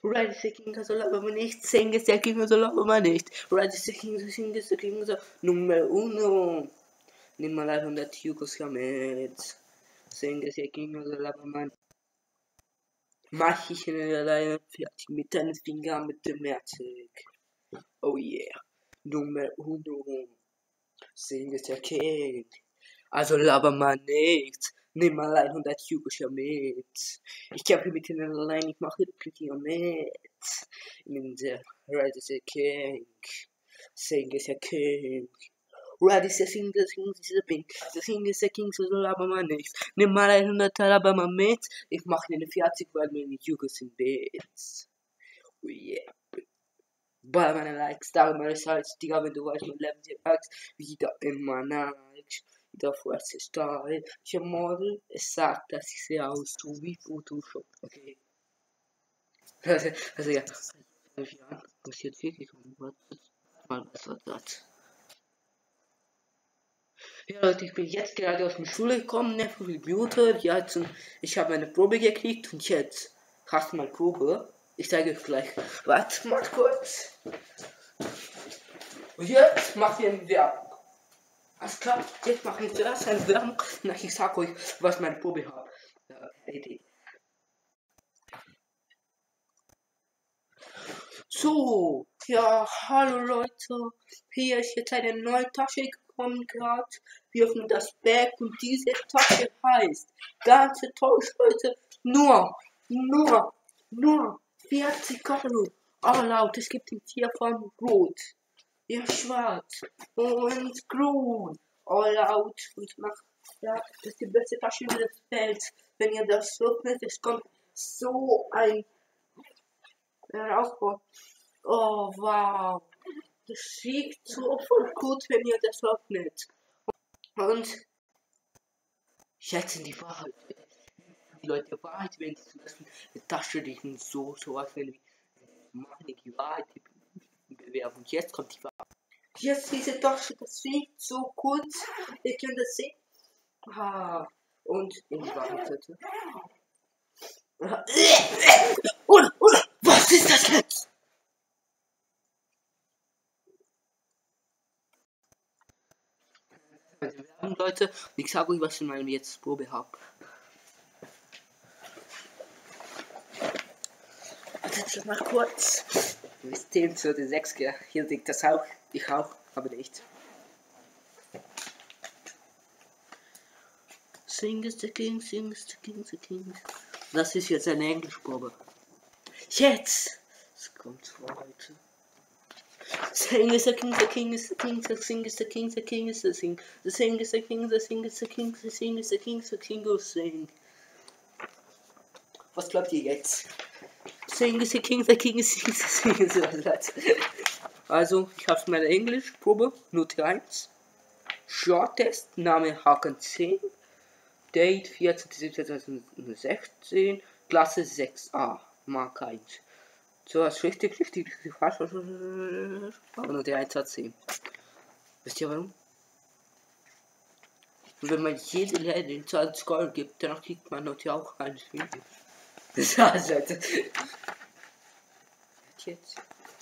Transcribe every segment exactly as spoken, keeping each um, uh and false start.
Red is the king, so love man nicht. Sing is the king, so love man nicht. Red is the king, so sing is the king, so nummer uno. Nimm mal hundert Jugos mit. Sing is the king, so love man. Mach ich in der Leine fertig mit deinen Fingern mit dem Merzig. Oh yeah. Nummer uno. Sing is the king. Also laber mal nichts. Nimm mal hundert Jugos mit. Ich kämpfe mit ihnen allein, ich mache Replikier mit. Ich bin der Red is the king. Sing is the king. Red is the king, the king is the pink. The king is the king, so laber mal nichts. Nimm mal hundert laber mal mit. Ich mache den vierzig, weil meine Jugos sind Bits. Oh yeah. Ball meine Likes, da meine Salz, Digga, wenn du weißt, mein Leben dir packst, wieder immer Likes. Der erste Style. Ich habe Model, es sagt, dass ich sehe aus so wie Photoshop. Okay. Also, also ja. fünf Jahren muss jetzt wirklich kommen. Mal was war das? Ja Leute, ich bin jetzt gerade aus der Schule gekommen, ne, von der Computer. Ja, ich habe eine Probe gekriegt und jetzt hast du mal Probe. Ich zeige euch gleich. Warte mal kurz. Und jetzt macht ihr eine Werbung. Alles klar, jetzt mache ich zuerst eine Werbung und ich sag euch, was meine Probe hat. Äh, so, ja, hallo Leute, hier ist jetzt eine neue Tasche gekommen gerade. Wir öffnen das Bag und diese Tasche heißt, ganze Täusch Leute, nur, nur, nur vierzig Euro. All out, es gibt in vier Farben Rot, ja schwarz und grün. All out und macht, ja, das ist die beste Tasche des Felds. Wenn ihr das öffnet, es kommt so ein Aufbau. Oh wow, das riecht so voll gut, wenn ihr das öffnet. Und jetzt in die Wahrheit. Die Leute Wahrheit, wenn sie zulassen, die Tasche riechen so, so was, wenn wir machen die Wahrheit, die Bewerbung. Jetzt kommt die Wahrheit. Jetzt diese Tasche, das riecht so gut. Ihr könnt das sehen. Ah, und in die Wahrheit, Leute. Oder, oder, was ist das jetzt? Werbung, Leute, und ich sage euch, was ich in meinem jetzt Probe habe. Jetzt mal kurz. Wir zählen zu den sechs, hier liegt das auch. Ich auch, aber nicht. Sing is the king, sing is the king, the king. Das ist jetzt eine Englischprobe. Jetzt! Es kommt vor heute. Sing is the king, the king is the king, the sing is the king, the king is the sing. The sing is the king, the sing is the king, the sing is the king, the king will sing. Was glaubt ihr jetzt? Sing is the king, the king is the king, the sing is the king. Also, ich habe meine Englischprobe, Note eins. Short-Test, Name Haken zehn. Date vierzehnter siebter zweitausendsechzehn, Klasse sechs a, Mark eins. So, das ist richtig, richtig, richtig falsch. Aber nur der eins hat zehn. Wisst ihr warum? Und wenn man jede Lehrerin zu einem Score gibt, dann kriegt man Note auch ein Video. Das war's, Leute. Jetzt.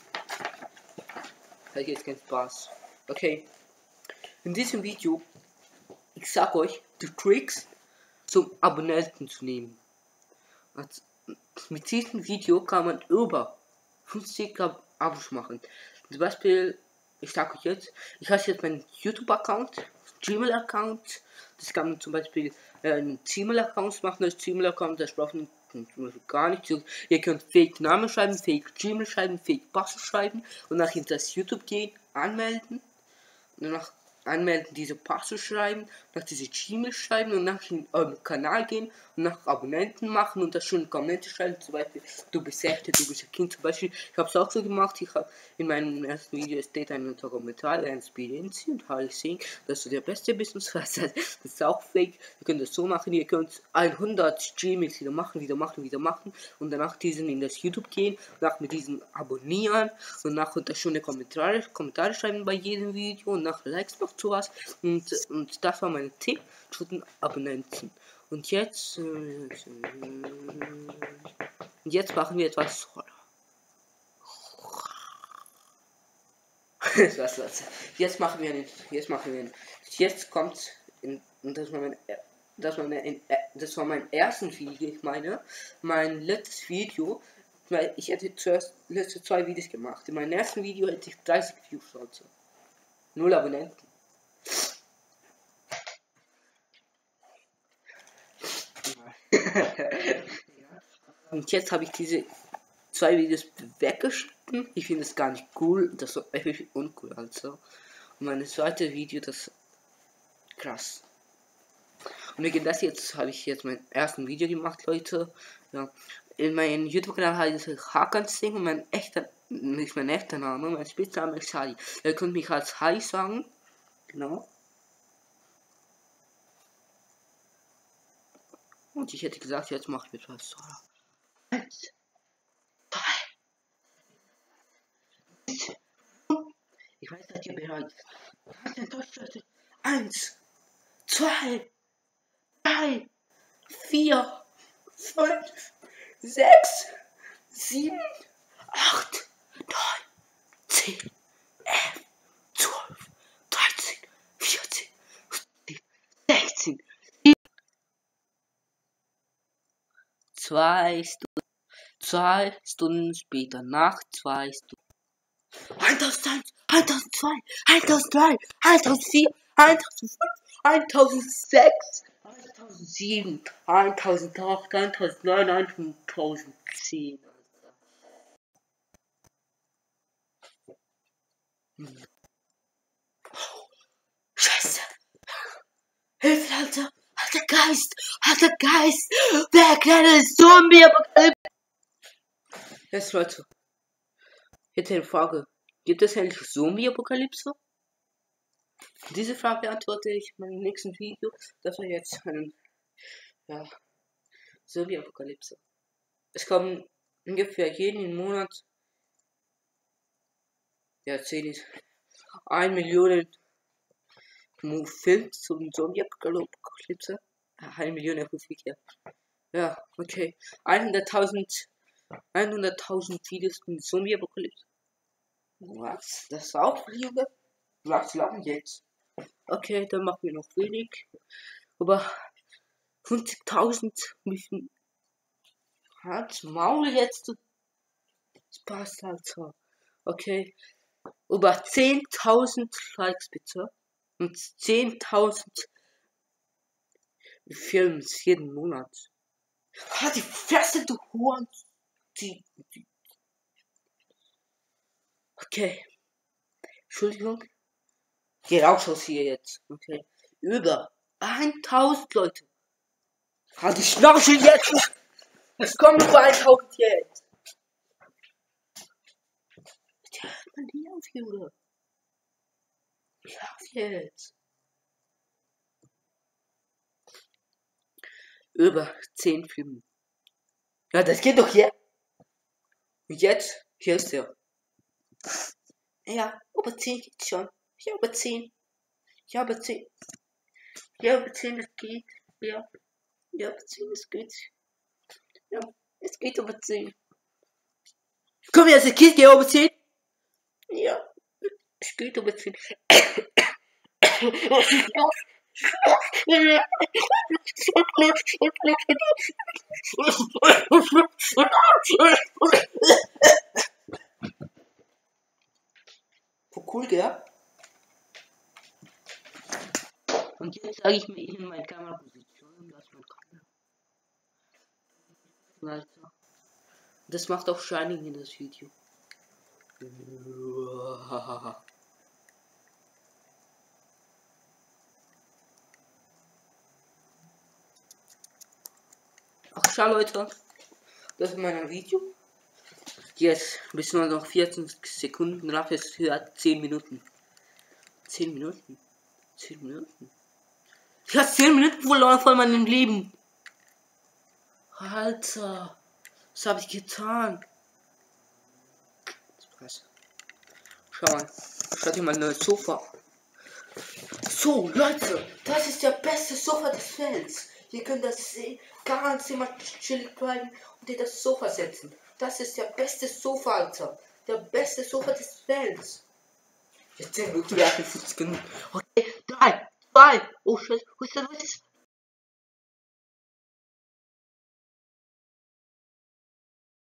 Hat jetzt keinen Spaß. Okay. In diesem Video, ich sag euch die Tricks zum Abonnenten zu nehmen. Also, mit diesem Video kann man über fünfzig Abos machen. Zum Beispiel, ich sag euch jetzt, ich habe jetzt meinen YouTube-Account, Gmail-Account. Das kann man zum Beispiel äh, einen Gmail-Account machen. Das Gmail-Account, das braucht man zum Beispiel gar nicht. Ihr könnt Fake-Namen schreiben, Fake-Gmail schreiben, Fake-Passwort schreiben und nach hinter das YouTube gehen, anmelden. Und danach anmelden, diese Passwort schreiben, nach diese Gmail schreiben und nach in eurem Kanal gehen und nach Abonnenten machen und das schöne Kommentare schreiben, zum Beispiel, du bist echte, du bist ein Kind, zum Beispiel, ich habe es auch so gemacht, ich habe in meinem ersten Video steht ein Kommentar, ein Experience und habe gesehen, dass du der Beste bist und so weiter, das ist auch fake, ihr könnt das so machen, ihr könnt hundert Gmails wieder machen, wieder machen, wieder machen und danach diesen in das YouTube gehen, nach mit diesen abonnieren und nach unter schöne Kommentare, Kommentare schreiben bei jedem Video und nach Likes machen sowas und, und das war mein Tipp zu den Abonnenten. Und jetzt äh, und jetzt machen wir etwas was, was. Jetzt machen wir einen. Jetzt machen wir einen. Jetzt kommt in, das war mein, das war mein, das war mein erstes Video. Ich meine, mein letztes Video, weil ich hätte zuerst letzte zwei Videos gemacht. In meinem ersten Video hätte ich dreißig Views, also null Abonnenten. Und jetzt habe ich diese zwei Videos weggeschnitten. Ich finde es gar nicht cool. Das ist echt uncool, also. Und mein zweites Video, das krass. Und wegen das jetzt habe ich jetzt mein erstes Video gemacht, Leute. Ja. In meinem YouTube-Kanal heißt es Hakan Singh und mein echter, nicht mein echter Name, mein Spitzname ist Harry. Ihr könnt mich als Harry sagen. Genau. Und ich hätte gesagt, jetzt macht wir was. Eins, zwei. Ich weiß, dass ihr bereit seid. Eins, zwei, drei, vier, fünf, sechs, sieben, acht, neun, zehn, elf, zwölf, dreizehn, vierzehn, sechzehn, zwei Stunden, zwei Stunden später, nach zwei Stunden. eintausendeins, eintausendzwei, eintausenddrei, eintausendvier, eintausendfünf, eintausendsechs, eintausendsieben, eintausendachtzehn, eintausendneun, eintausendzehn. Oh, Scheiße! Hilfe, Alter! Alter Geist! Alter Geist! Wer kleine Zombie-Apokalypse! Jetzt, Leute. Jetzt eine Frage. Gibt es endlich Zombie-Apokalypse? Diese Frage beantworte ich in meinem nächsten Video. Das war jetzt ein ja, Zombie-Apokalypse. Es kommen ungefähr jeden Monat ja zehn ein Million Films zum Zombie-Apokalypse. Eine Million ja. Ja, okay. hunderttausend hunderttausend Videos zum Zombie-Apokalypse. Was? Das ist auch Liebe? Was lang jetzt? Okay, dann machen wir noch wenig. Aber fünfzigtausend müssen. Halt's Maul jetzt. Das passt halt so. Okay. Über zehntausend Likes bitte. Und zehntausend Films jeden Monat. Halt die Fresse, du Huren. Die, die. Okay. Entschuldigung. Geh raus aus hier jetzt. Okay. Über tausend Leute. Halt die Schnauze jetzt. Es kommt über tausend jetzt. Ja, hört man die auf, Junge. Ich auf jetzt. Über zehn Filme. Ja, das geht doch hier. Und jetzt, hier ist er. Ja, über zehn geht schon. Ja, über zehn. Ja, über zehn. Ja, über zehn, das geht. Ja. Ja, über zehn, das geht. Ja, es geht über zehn. Komm jetzt, es geht über zehn. Ja, es geht über zehn. Wo cool, gell? Und jetzt sage ich mir in meine Kameraposition, dass man kann. Das macht auch Shining in das Video. Ach, schau Leute, das ist mein Video. Jetzt bis nur noch vierzehn Sekunden, dafür ist für zehn Minuten. zehn Minuten? zehn Minuten? Ich habe zehn Minuten verloren von meinem Leben. Alter, was habe ich getan? Schau mal, schau dir mal ein Sofa. So, Leute, das ist der beste Sofa des Felds. Ihr könnt das sehen, ganz immer chillig bleiben und dir das Sofa setzen. Das ist der beste Sofa, Alter. Der beste Sofa des Felds. Jetzt zehn Minuten, wir hatten fünfzig Minuten. Okay, drei, zwei, oh shit, was ist das?